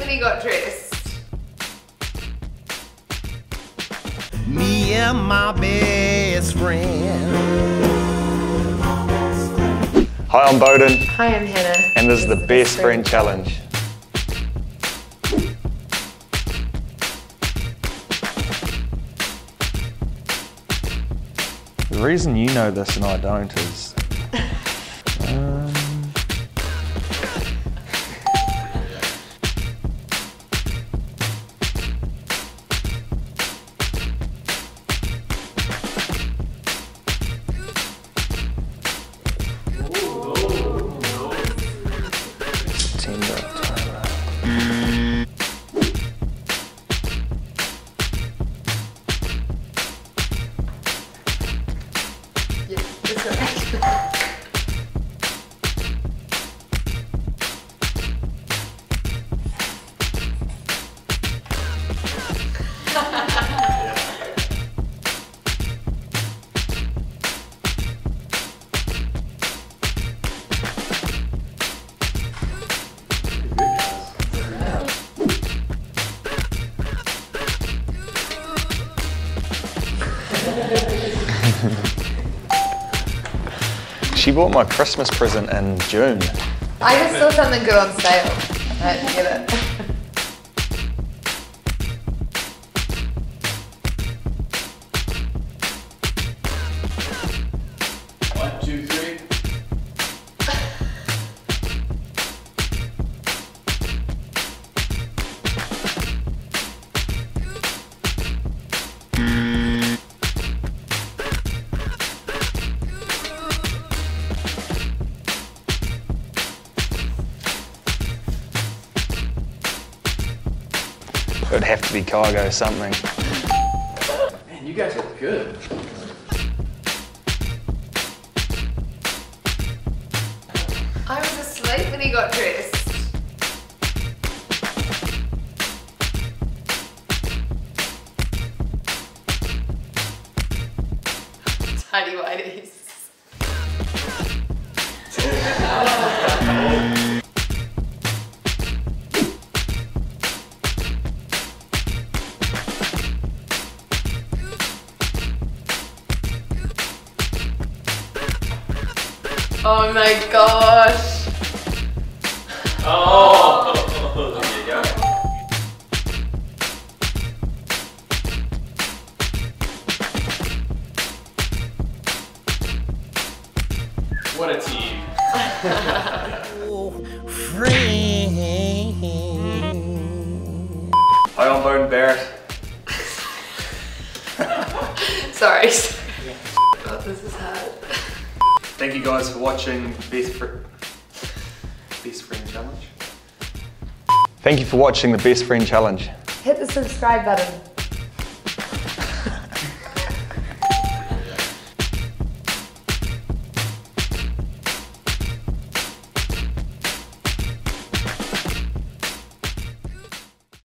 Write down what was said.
when he got dressed. Me and my best friend. Hi, I'm Beauden. Hi, I'm Hannah. And this is the Best Friend Challenge. The reason you know this and I don't is... September, October. Yeah, that's right. She bought my Christmas present in June. I just saw something good on sale. I had to get it. One, two, three. It would have to be cargo something. Man, you guys look good. I was asleep when he got dressed. Tidy whities. Oh my gosh. Oh, there you go. What a team. Hi, I'm Beauden Barrett. Sorry. Oh, this is hard. Thank you guys for watching Best Friend Challenge. Thank you for watching the Best Friend Challenge. Hit the subscribe button.